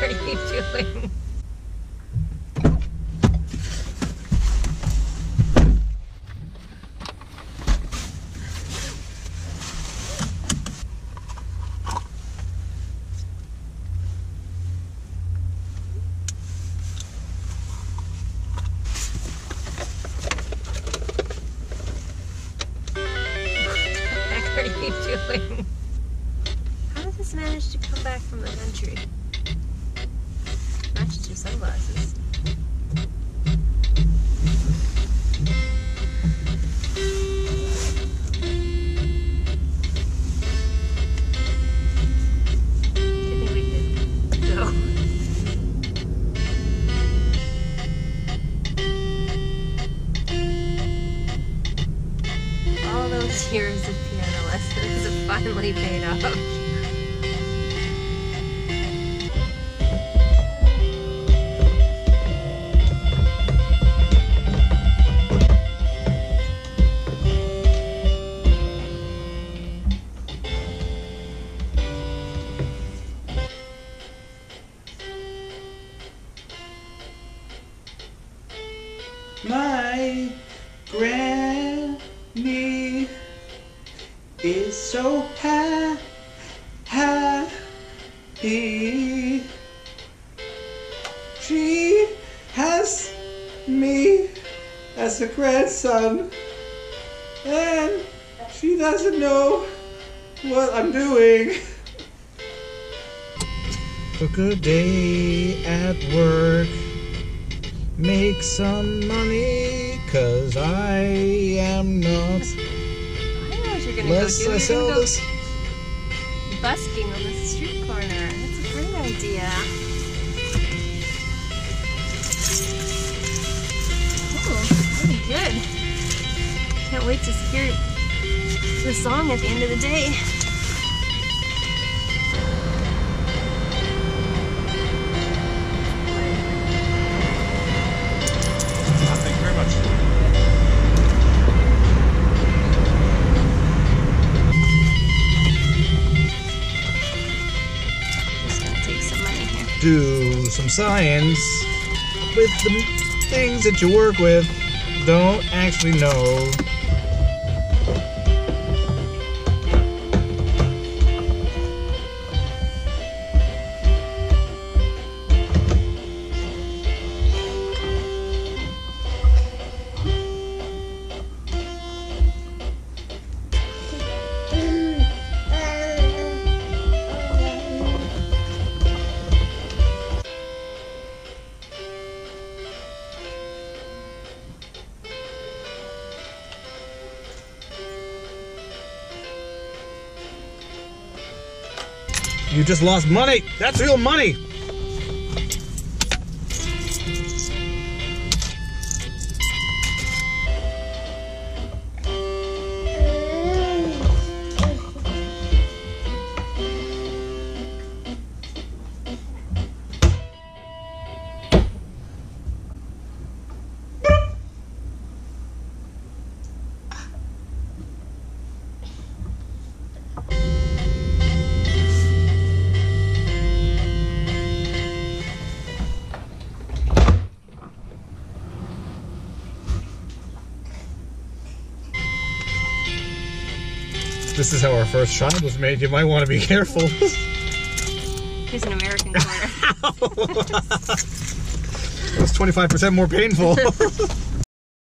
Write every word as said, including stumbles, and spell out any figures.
are you doing? What are you doing? How did this manage to come back from the country? Matches your sunglasses. Do you think we could go? All those years of piano lessons have finally paid off. My granny is so ha happy. She has me as a grandson, and she doesn't know what I'm doing. Took a day at work. Make some money, cause I am not. I know what you're gonna Less go do. I You're sell gonna go this. busking on the street corner. That's a great idea. Oh, really good. Can't wait to hear the song at the end of the day. Thank you very much. Just gonna take some money here. Do some science with the things that you work with. Don't actually know. You just lost money. That's real money. This is how our first shot was made. You might want to be careful. Here's an American corner. It's twenty-five percent more painful.